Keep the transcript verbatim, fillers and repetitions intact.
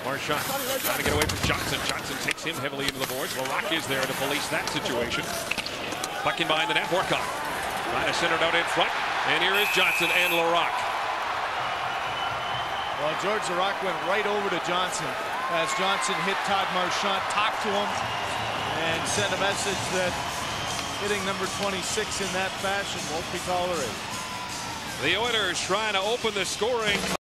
Marchand trying to get away from Johnson. Johnson takes him heavily into the boards. Laraque is there to police that situation. Puck in behind the net. Horcock trying to send it out in front. And here is Johnson and Laraque. Well, George Laraque went right over to Johnson as Johnson hit Todd Marchand, talked to him, and sent a message that hitting number twenty-six in that fashion won't be tolerated. The Oilers trying to open the scoring.